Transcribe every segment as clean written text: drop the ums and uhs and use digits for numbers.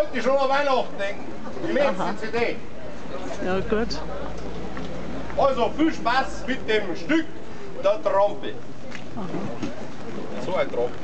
heute schon an Weihnachten denken. Die nächste CD. Ja, gut. Also viel Spaß mit dem Stück der Trompe. So ein Trompe.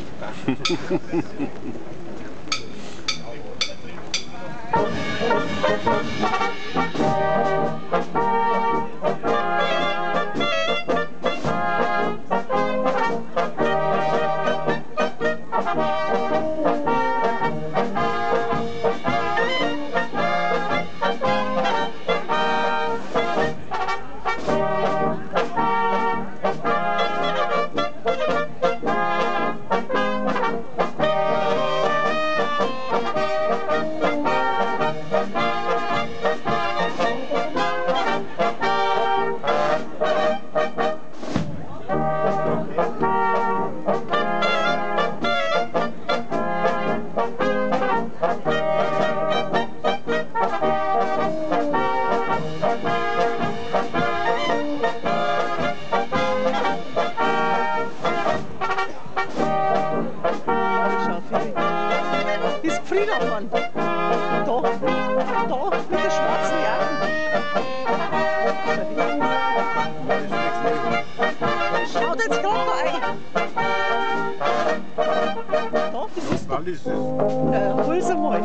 Ist Friedermann. Da mit der schwarzen Jacke. Schaut jetzt gerade da ein. Da, das ist Was ist das? hol's einmal.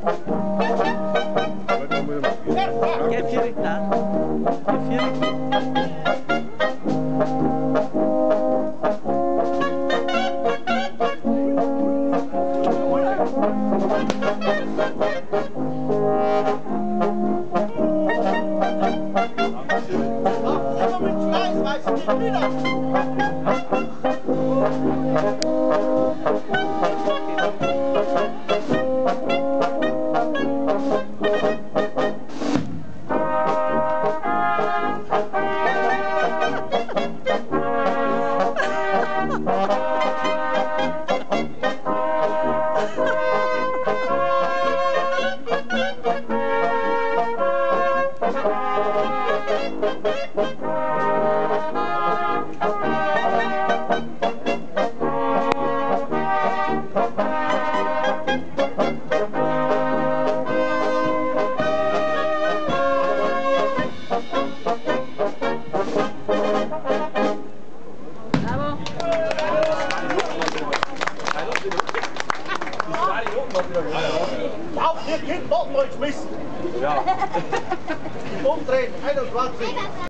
Geh, Fierig, nein. Geh, Fierig. Auf, ihr Kind, Boden mal geschmissen! Ja. Umdrehen, 21.